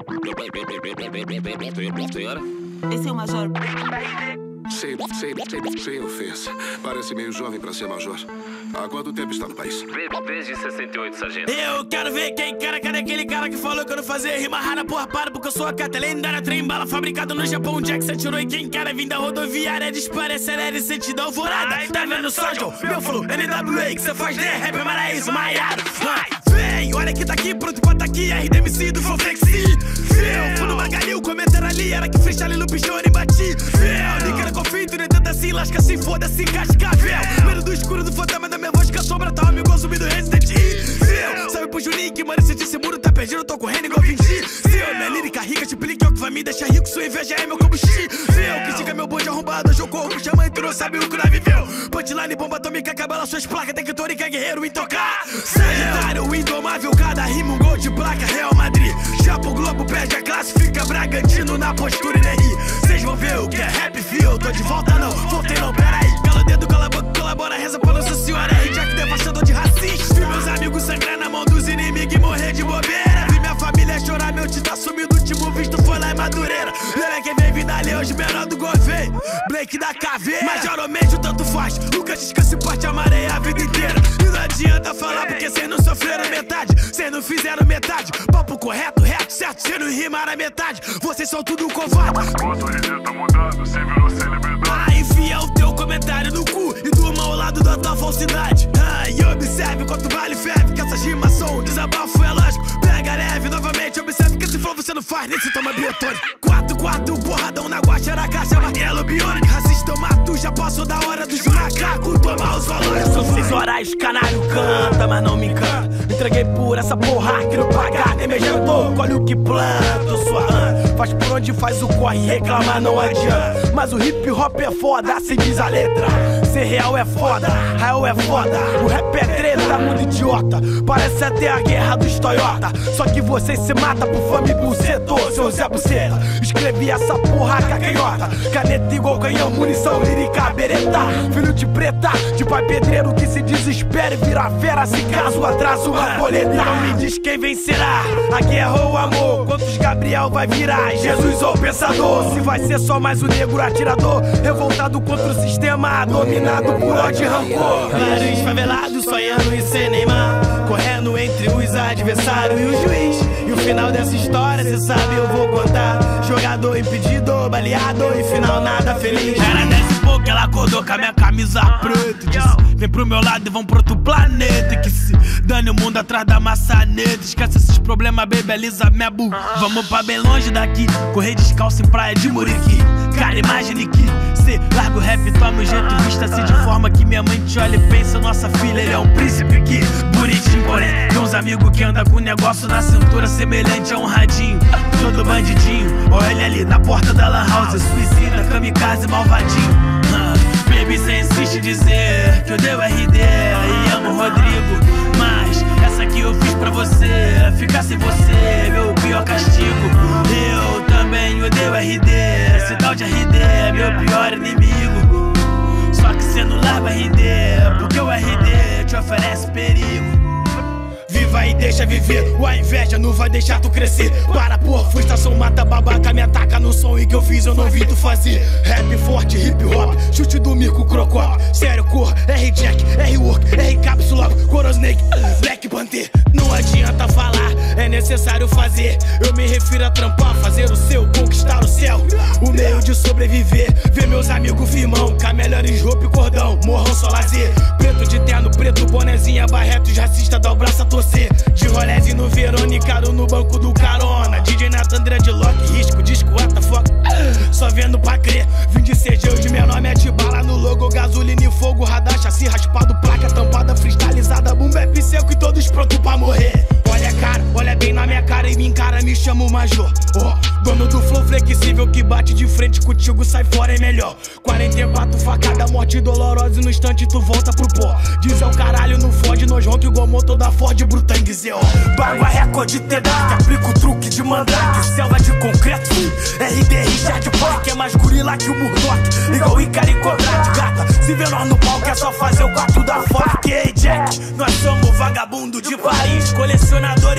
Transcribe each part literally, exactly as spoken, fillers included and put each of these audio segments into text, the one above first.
Senhora? Esse é o Major. Sei, sei, sei, sem ofensa. Parece meio jovem pra ser major. Há quanto tempo está no país? Desde sessenta e oito, sargento. Eu quero ver quem cara, cadê aquele cara que falou que eu não fazia rima rara, porra, para, porque eu sou a cata lendária, trem bala fabricado no Japão, onde é que você tirou? E quem cara vim da rodoviária, dispara, acelera e sentidão alvorada. Tá vendo só, Joe? Meu flow, N W A, que cê faz de rap, é maraíso, maiado. Vem, olha que tá aqui, pronto pra tá aqui, R D M C do Flow Flexi. Viu? Fui no Magalhães, o comentário ali era que freestyle no pichão e bati. Viu? Liga no conflito, nem tenta assim, lasca assim, foda-se, cascavel. Medo do escuro do fantasma da minha voz, que a sombra tá amigo zumbi do Resident Evil. Salve pro Juninho, que mano, esse muro tá perdido, eu tô correndo igual vinte. Viu? Minha lírica rica, tipo link, é o que vai me deixar rico, sua inveja é meu combustível. Critica meu bonde arrombado, hoje eu corro pro xamã e tu não sabe o que nós viveu. Punchline, bomba atômica, cabela suas placas, tem que torica, guerreiro em tocar. Sagitário, indomável, cada rima um gol de placa, Real Madrid. Chapa o Globo, perde a classe, fica Bragantino na postura e nem ri. Cês vão ver o que é rap, fio, tô de volta não, voltei não, peraí. Cala o dedo, cala a boca, colabora, reza pra Nossa Senhora, R. Jack, devastador de racista. Vi meus amigos sangrar na mão dos inimigos e morrer de bobeira. Vi minha família chorar, meu tio tá sumido, o último visto foi lá em Madureira. Lembra quem vem vindo ali, hoje menor do Gouveia, Blake da Caveira. Major ou médio, tanto faz, nunca descanse e parte amarei a vida inteira. E não adianta falar porque cês não sofreram metade, cês não fizeram metade. Papo correto, reto, certo, cês não rimaram a metade. Vocês são tudo covarde. O autoridade tá mudando, sem virou celebridade. Ah, enfia o teu comentário no cu e durma ao lado da tua falsidade. Ah, e observe quanto vale ferve, que essas rimas são um desabafo, é lógico. Pega leve, novamente, observe que esse flow você não faz, nem se toma biotônico. Quatro, quatro, porradão na guacha, na caixa, martelo biônico. Racista eu mato, já passou da hora dos macacos tomar os valores. São seis horas, canário canta, mas não me encanta. Me entreguei por essa porra que não pagar, nem mexendo tô, colhe o que planta, sua anta. Faz por onde faz o corre, reclamar não adianta. Mas o hip hop é foda, assim diz a letra. Ser real é foda, real é foda. O rap é treta, mundo idiota. Parece até a guerra dos Toyota. Só que vocês se mata por fome e por setor, seu Zé Buceta. Escrevi essa porra cacanhota, caneta igual canhão, munição lírica, bereta. Filho de preta, de pai pedreiro que se desespera e vira fera se caso atrasa uma boleta. Não me diz quem vencerá, a guerra ou o amor. Quantos Gabriel vai virar, Jesus ou pensador? Se vai ser só mais um negro atirador, revoltado contra o sistema, dominado por ódio e rancor. Vários favelados sonhando em ser Neymar, correndo entre os adversários e o juiz. E o final dessa história, cê sabe, eu vou contar. Jogador impedido, baleado e final nada feliz. Era desse pouco ela acordou com a minha camisa preta. Disse, vem pro meu lado e vão pro outro planeta. Que se dane o mundo atrás da maçaneta. Esquece esses problemas, baby, alisa minha bu. Vamos pra bem longe daqui, correr descalço em praia de Muriqui. Cara, imagine que cê larga o rap, toma o jeito, vista-se de forma que minha mãe te olha e pensa, nossa filha, ele é um príncipe que bonitinho, porém tem uns amigos que andam com negócio na cintura semelhante a um radinho, todo bandidinho. Olha ele ali na porta da lan house, suicida, kamikaze, malvadinho. uh, Baby, cê insiste em dizer que eu dei o R D e amo o Rodrigo, mas essa aqui eu fiz pra você, ficar sem você é meu pior castigo. Eu também odeio R D, esse tal de R D é meu pior inimigo. Só que cê não larga R D, porque o R D te oferece perigo. Viva e deixa viver, a inveja não vai deixar tu crescer. Para por frustração, mata babaca, me ataca no som e que eu fiz eu não vi tu fazer. Rap forte, hip hop, chute do mico, crocop. Sério cor, R Jack, R work, R cápsula, Corosnake, Black Panther. Não adianta falar, é necessário fazer. Eu me refiro a trampar, fazer o seu, conquistar o céu. O meio de sobreviver, ver meus amigos firmão, com a melhores roupa e cordão, morrão só lazer. Preto de terno, preto, bonezinha, barretos, racista, dá o braço a torcer. De roleze no Verônica, no banco do carona. D J Nathan, dreadlock, risco, disco, what the fuck. Só vendo pra crer, vim de C G, de menor mete bala no logo. Gasolina e fogo, radar, chassi raspado, placa tampada, freestylizada, boom bap seco e todos prontos pra morrer. Olha a cara, olha bem na minha cara e me encara, me chama o Major. Oh, dono do flow flexível que bate de frente contigo, sai fora é melhor. quarenta e quatro facada, morte dolorosa e no instante tu volta pro pó. Diz é o caralho, não fode, nós ronca igual motor da Ford Brutan, dizer ó. Bagua recorde T W, aplica o truque de mandrake, selva de concreto, R D Richard Park, que é mais gorila que o Murdoch, igual Icari Kodak, gata. Se vê nós no palco é só fazer o quarto da foto. Que Jack, nós somos vagabundo de Paris, colecionadores de calcinha.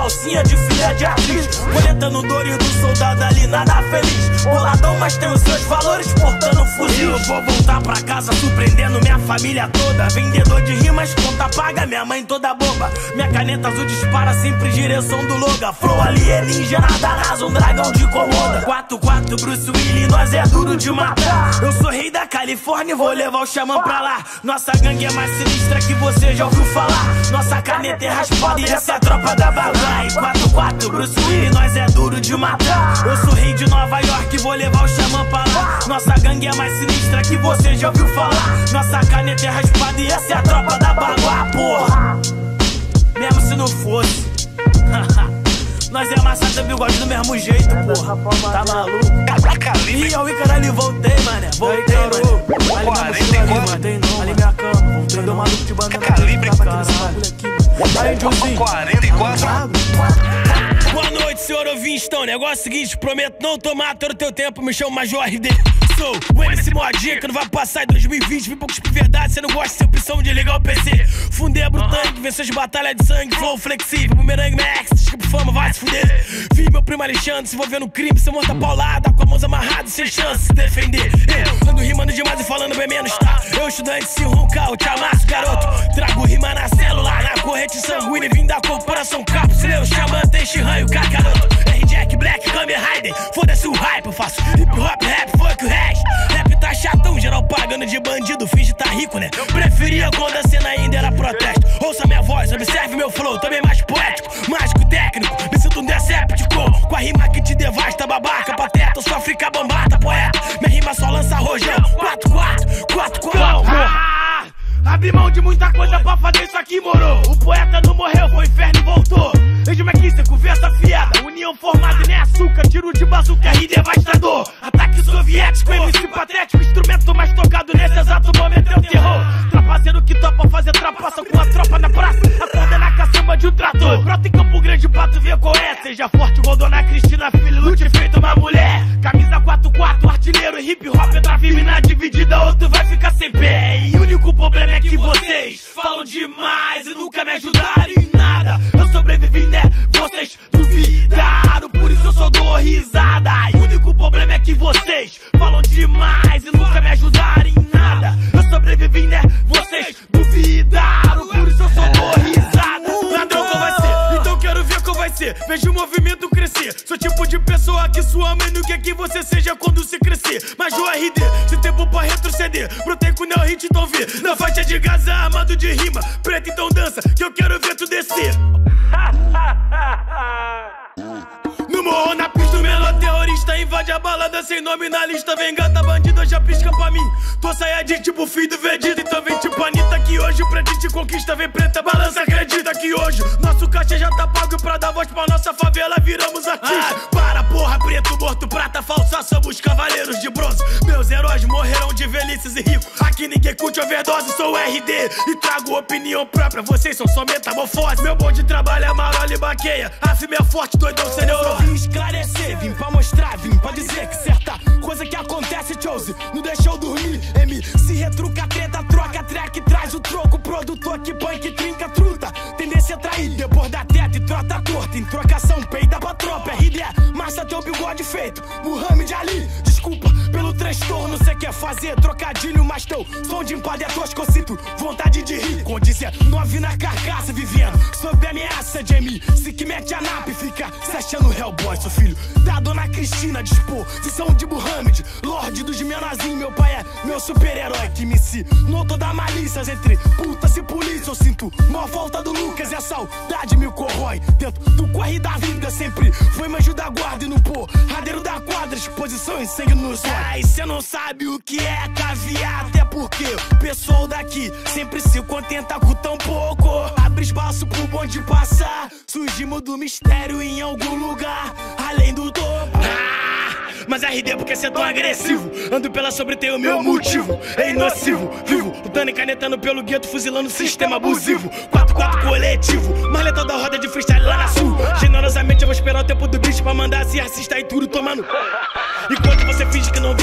calcinha de filha de atriz, coletando dores do soldado ali, nada feliz. Boladão, mas tem os seus valores, portando fuzil. Eu vou voltar pra casa surpreendendo minha família toda. Vendedor de rimas, conta paga, minha mãe toda boba. Minha caneta azul dispara sempre direção do Logan. Flow alienígena da NASA, um dragão de Komoda. quatro quatro, Bruce Willis, nós é duro de matar. Eu sou rei da Califórnia e vou levar o xamã pra lá. Nossa gangue é mais sinistra que você já ouviu falar. Nossa caneta é raspada e essa é a tropa da Balai. quatro quatro, Bruce Willis, nós é duro de matar. Eu sou rei de Nova York e vou levar o xamã pra lá. Nossa gangue é mais sinistra que você já ouviu falar. Nossa caneta é raspada e essa é a tropa da Bagua, porra. Mesmo se não fosse nós é amassado bigode do mesmo jeito, porra. Tá maluco? Ih, ó, o caralho, voltei, mané. Voltei, mano. Ali na mochila ali, mano. Tem não, ali minha cama. Voltei, deu maluco de banda. Calibre, cara. Aí, Joãozinho. quarenta e quatro. Boa noite, senhor ouvinte. Negócio seguinte, prometo não tomar todo o teu tempo. Me chamo Major R D. Sou o M C Modinha que não vai passar em dois mil e vinte. Vim poucos de verdade, cê não gosta de ser opção de ligar o P C. Fundei a Brutangue, venceu as batalhas de sangue. Flow flexível, bumerangue max, desculpa fama, vai se fuder. Vi meu primo Alexandre se envolvendo no crime, seu morta paulada, com a mãos amarradas, sem chance de se defender. Eu ando rimando demais e falando bem menos, tá? Eu estudante se roncar, eu te amasso, garoto. Trago rima na célula, na corrente sanguínea, vim da corporação cápsula. Eu xamã, tem xirranho, cacaroto. R-Jack, Black, Kamen Rider, foda-se o hype, eu faço hip hop, rap, funk, o resto. Rap tá chatão, geral pagando de bandido, finge tá rico, né? Preferia quando a cena ainda era protesto. Ouça minha voz, observe meu flow, também mais poético, mágico, técnico. Me sinto um Decepticon, com a rima que te devasta, babaca, pateta. Sofre cabambata, poeta, minha rima só lança rojão. quatro quatro, quatro quatro. Ah, abri mão de muita coisa pra fazer isso aqui, moro. O poeta não morreu, foi inferno e voltou. Veja aqui, cê conversa fiada. União formada e nem açúcar, tiro de bazuca e devastador. Ataque soviético, M C patético. Instrumento mais tocado nesse exato momento é o terror. Trapaceiro que topa fazer trapaça com a tropa na praça. Acorda na caçamba de um trator. Brota em Campo Grande, pato vê qual é. Seja forte, Rodona, Cristina, filho, lute feito uma mulher. Camisa quatro quatro, artilheiro, hip hop, entra firme na dividida, outro vai ficar sem pé. E o único problema é que vocês falam demais e nunca me ajudaram em nada. Eu sobrevivi, né? Vocês duvidaram, por isso eu só dou risada. E o único problema é que vocês falam demais e nunca me ajudaram em nada. Eu sobrevivi, né? Vocês duvidaram, por isso eu só dou risada. Ladrão, qual vai ser? Então quero ver qual vai ser. Vejo o movimento crescer. Sou tipo de pessoa que sua mãe não quer que você seja quando se crescer. Major R D, se tempo pra retroceder. Brotei com o Neo Hit, então vê. Na faixa de Gaza, armado de rima. Preto, então dança, que eu quero ver tu descer. No morro, na pista, o menor terrorista invade a balada sem nome na lista. Vem gata bandida, já pisca pra mim. Tô saiyajin tipo filho do Vegeta. Então vem tipo Anitta que hoje o preto te conquista. Vem preta, balança, acredita que hoje nosso caixa já tá pago. Pra dar voz pra nossa favela viramos artistas. Ah, para porra, preto, morto, prata, falsa. Somos cavaleiros de bronze. Meus heróis morreram de velhices e ricos. Aqui ninguém curte overdose, sou R D e trago opinião própria. Vocês são só metamorfose. Meu bom de trabalho é marola e baqueia. A firme é forte, doidão, sem neurose. Vim esclarecer, vim pra mostrar, vim pra dizer que certa coisa que acontece, Chose, não deixou dormir. M se retruca, treta, troca, track, traz o troco. Produtor que punk, trinca, truta. Tendência a trair, depois da teta e trota torta. Em trocação, peida pra tropa. R D, massa teu bigode feito. Muhammad Ali, desculpa pelo transtorno. Cê quer fazer trocadilho, mas teu som de empada é tosco. Eu sinto vontade de rir. Com dezenove na carcaça, vivendo sob ameaça de M se que mete a napa e fica se achando Hellboy. Sou filho da dona Cristina, disposição de Muhammad, Lorde dos menorzinhos. Meu pai é meu super-herói que me ensinou toda a malícia. Entre putas e polícia eu sinto mó falta do Lucas e a saudade me corrói. Dentro do corre da vida sempre foi meu anjo da guarda. E no porradeiro da quadra, exposição e sangue nos olhos. Ai, cê não sabe o que é caviar, até porque o pessoal daqui sempre se contenta com tão pouco. Abre espaço pro bonde passar, surgimos do mistério em algum lugar além do topo. Ah, mas R D porque cê é tão agressivo. Ando pela sobre, tenho meu motivo. É inocivo, vivo, lutando e canetando pelo gueto, fuzilando o sistema abusivo. quatro quatro coletivo, mais letal da roda de freestyle lá na sul. Generosamente eu vou esperar o tempo do bicho pra mandar se assista e tudo tomando. Enquanto você finge que não vê, eu vou rimando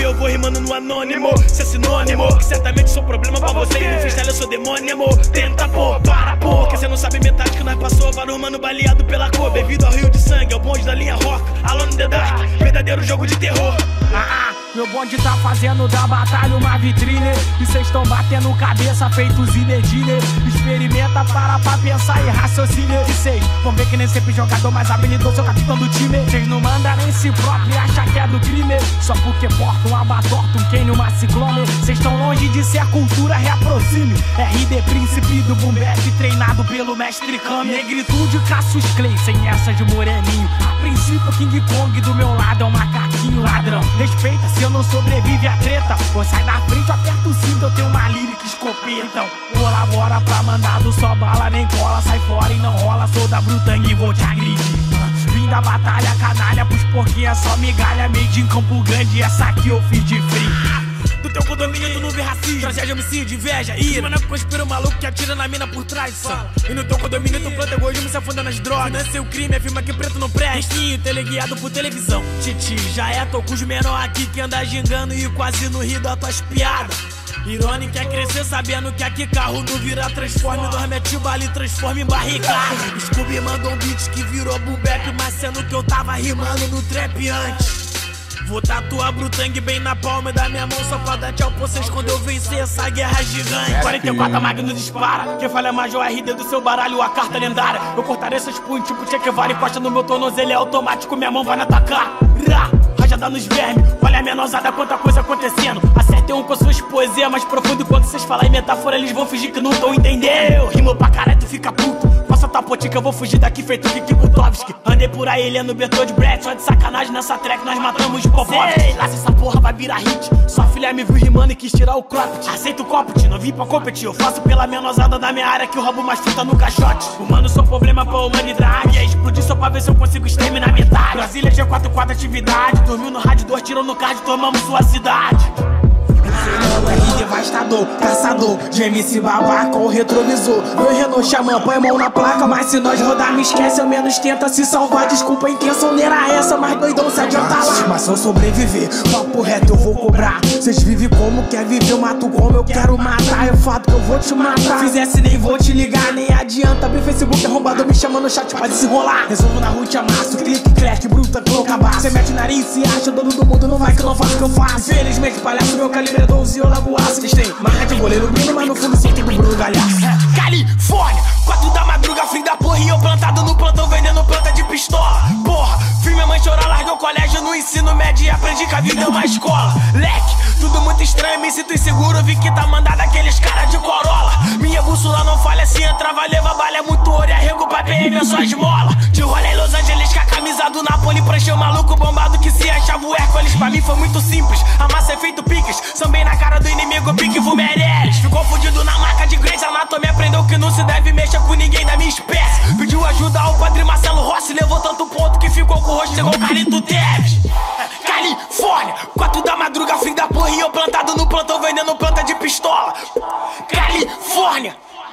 rimando no anônimo. Cê é sinônimo, que certamente sou problema pra você. E no freestyle eu sou demônio, amor. Tenta, pô, para, pô. Porque cê não sabe metade que nós passou. Vários mano baleado pela cor. Bebido ao rio de sangue, é o bonde da linha rock. Alone in the dark, verdadeiro jogo de terror. Ah, ah, meu bonde tá fazendo da batalha uma vitrine. E cês tão batendo cabeça feitos Zinedine. Experimenta, para pra pensar e raciocínio. E cês vão ver que nem sempre jogador mais habilidoso é o capitão do time. Cês não mandam nem si próprio e acham que é do crime. Só porque porta um abatorta, um Kenny, uma ciclone. Cês tão longe de ser a cultura, reaproxime. R D príncipe do boom bap, treinado pelo mestre Kami. Negritude, Cassius Clay, sem essa de moreninho. A princípio King Kong do meu lado é um macaquinho ladrão. Respeita se eu não sobrevive a treta. Ou sai da frente, eu aperto o cinto, eu tenho uma lírica escopeta. Então colabora pra mandado, só bala nem cola. Sai fora e não rola, sou da Brutang e vou te agredir. Vim da batalha, canalha, pros porquinhos é só migalha. Made em Campo Grande, essa aqui eu fiz de free. Do teu condomínio tu não vê racismo, tragédia, homicídio, inveja, ira. Mano, conspira o maluco que atira na mina por trás, fala. E no teu condomínio tu planta egoísmo, se afunda nas drogas. Financia o crime, afirma que preto não presta. Risquinho, teleguiado por televisão. Titi, já é Tocujo menor aqui que anda gingando e quase no rio das tuas piadas. Irônico quer crescer sabendo que aqui carro não vira transforme. Nós mete bala e transforma em barricada. Scooby mandou um beat que virou boom bap, mas sendo que eu tava rimando no trap antes. Vou tatuar Brutang bem na palma da minha mão, só pra dar tchau pra vocês quando eu vencer essa guerra gigante. Quarenta e quatro a Magno dispara, quem falha mais é o R D do seu baralho, a carta lendária. Eu cortarei seus punhos tipo Che Guevara, encosta no meu tornozelo, é automático, minha mão vai me atacar. Rá, rajada nos vermes, olha a menosada, quanta coisa acontecendo. Acertei um com suas poesias mais profundo, quando vocês falarem metáfora eles vão fingir que não tão entendendo. Eu rimo pra caralho, tu fica puto. Passa tua potica, eu vou fugir daqui feito Kiki Butovski. Andei por aí lendo Bertold Brecht, só de sacanagem nessa track nós matamos os Popovski. Lá se essa porra vai virar hit, sua filha me viu rimando e quis tirar o cropped. Aceito o copot, não vim pra competir, eu faço pela menosada da minha área que eu roubo mais fruta no caixote. Humano sou problema pra humanidade, é explodir só pra ver se eu consigo exterminar metade. Brasília G quatro quatro atividade, dormiu no rádio, dois tirou no card, tomamos sua cidade. Não, R devastador, caçador de M C babaca ou retrovisor. Meu Renault Xamã, põe mão na placa. Mas se nós rodar, me esquece, ao menos tenta se salvar. Desculpa a intenção, não era essa, mas doidão se adianta lá. Mas se eu sobreviver, papo reto eu vou cobrar. Cês vivem como quer viver, eu mato como eu quero matar. É fato que eu vou te matar. Fizesse nem vou te ligar, nem adianta. Abrir Facebook arrombado, me chama no chat, pode se rolar. Resolvo na rua, te amasso, clique, clack, bruta, coloca cabaço. Cê mete o nariz, se acha dono do mundo, não vai que eu não faço o que eu faço. Infelizmente, palhaço, meu calibre é doze, eu largo aço. Vocês têm marca de goleiro Bruno, mas no fundo sou tudo Bruno Galhaço. Califórnia, quatro da madruga, fim da porra. E eu plantado no plantão, vendendo planta de pistola. Porra, vi minha mãe chorar, larguei o colégio no ensino médio e aprendi que a vida é uma escola. Leque, tudo muito estranho, me sinto inseguro. Vi que tá mandado aqueles caras de Corolla. Minha bússola não falha, se entrava, leva bala, é muito ouro e arrego pra P M, é só esmola. De rolê em Los Angeles com a camisa do Napoli, pranchei o maluco bombado que se achava o Hércules. Pra mim foi muito simples, a massa é feito piques. Sambei na cara do inimigo, pique Vumereles. Ficou fudido na marca de Grey's Anatomy, aprendeu que não se deve mexer com ninguém da minha espécie. Pediu ajuda ao padre Marcelo Rossi, levou tanto ponto que ficou com o rosto igual o Carlito Teves. Califórnia, quatro da madruga, fim da porra. E eu plantado no plantão, vendendo planta de pistola. Califórnia.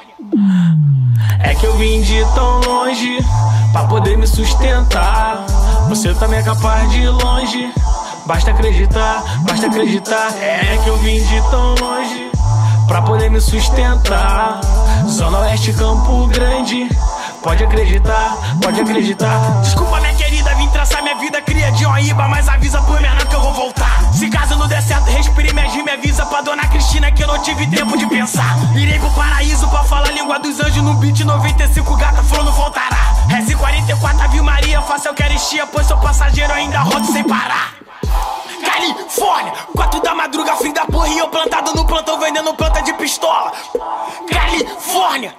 É que eu vim de tão longe pra poder me sustentar. Você também é capaz de ir longe, basta acreditar, basta acreditar. É que eu vim de tão longe pra poder me sustentar. Zona Oeste, Campo Grande, pode acreditar, pode acreditar. Desculpa minha querida, vim traçar minha vida, cria de Oíba, mas avisa pro menor que eu vou voltar. Se caso não der certo, respire minha rima, avisa pra dona Cristina que eu não tive tempo de pensar. Irei pro paraíso pra falar a língua dos anjos no beat noventa e cinco, gata falou não faltará. Reze quarenta e quatro, Ave Maria, faça eu quero estia, pois sou passageiro, ainda rodo sem parar. Califórnia, quatro da madruga, fim da porra. E eu plantado no plantão, vendendo planta de pistola. Califórnia.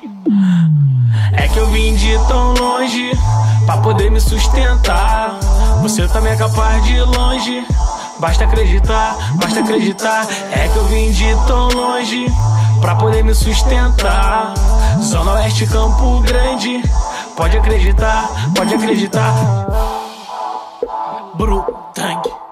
É que eu vim de tão longe pra poder me sustentar. Você também é capaz de ir longe, basta acreditar, basta acreditar. É que eu vim de tão longe pra poder me sustentar. Zona Oeste, Campo Grande, pode acreditar, pode acreditar. Brutang.